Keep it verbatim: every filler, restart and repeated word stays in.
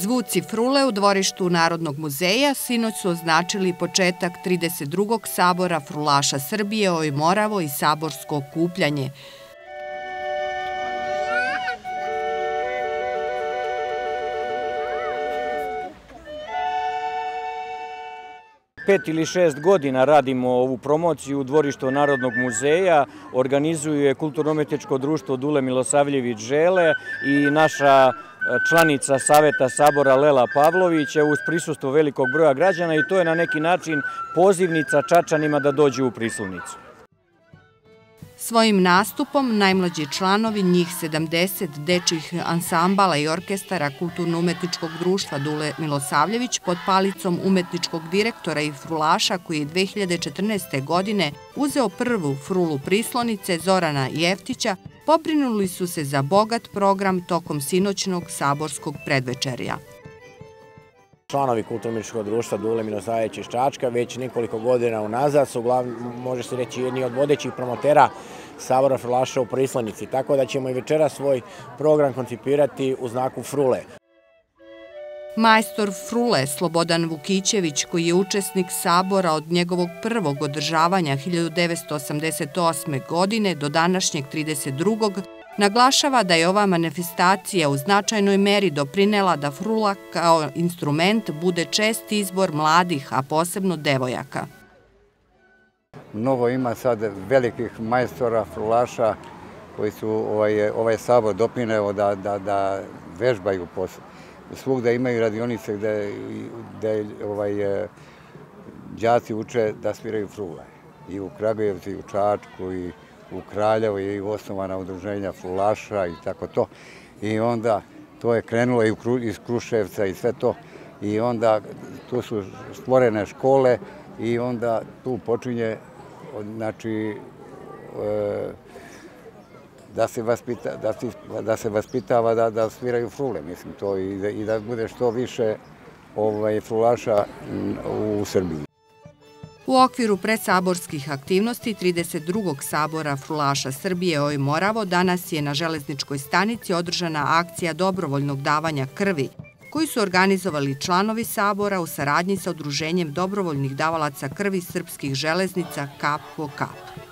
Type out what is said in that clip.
Zvuci frule u dvorištu Narodnog muzeja sinoć su označili početak trideset drugog sabora frulaša Srbije Oj Moravo i saborsko okupljanje. Pet ili šest godina radimo ovu promociju u dvorištu Narodnog muzeja, organizuje Kulturno-umetničko društvo Dule Milosavljević Žele i naša članica Saveta sabora Lela Pavlović uz prisustvo velikog broja građana i to je na neki način pozivnica Čačanima da dođu u Prislunicu. Svojim nastupom najmlađi članovi, njih sedamdeset dečjih ansambala i orkestara Kulturno-umetničkog društva Dule Milosavljević pod palicom umetničkog direktora i frulaša koji je dve hiljade četrnaeste. godine uzeo prvu frulu Prislonice Zorana Jeftića, pobrinuli su se za bogat program tokom sinoćnog saborskog predvečerja. Članovi Kulturno-umetničkog društva Dule Milosavljević iz Čačka već nekoliko godina unazad su, može se reći, jedni od vodećih promotera sabora frulaša u Prislonici, tako da ćemo i večera svoj program koncipirati u znaku frule. Majstor frule Slobodan Vukićević, koji je učesnik sabora od njegovog prvog održavanja hiljadu devetsto osamdeset osme. godine do današnjeg trideset drugog. naglašava da je ova manifestacija u značajnoj meri doprinela da frula kao instrument bude čest izbor mladih, a posebno devojaka. Mnogo ima sad velikih majstora, frulaša koji su ovaj, ovaj sabor doprineo da, da, da vežbaju posao. Svugda imaju radionice gde, gde ovaj, đaci uče da sviraju frule. I u Kragujevcu, i u Čačku, i u Kraljevu je osnovana udruženja frulaša i tako to. I onda to je krenulo i iz Kruševca i sve to. I onda tu su stvorene škole i onda tu počinje, znači, da se vaspita, da se, da se vaspitava da, da sviraju frule, mislim to, i da, i da bude što više ovaj, frulaša u Srbiji. U okviru predsaborskih aktivnosti trideset drugog sabora frulaša Srbije Oj Moravo danas je na železničkoj stanici održana akcija dobrovoljnog davanja krvi, koju su organizovali članovi sabora u saradnji sa Udruženjem dobrovoljnih davalaca krvi srpskih železnica Kap po Kap.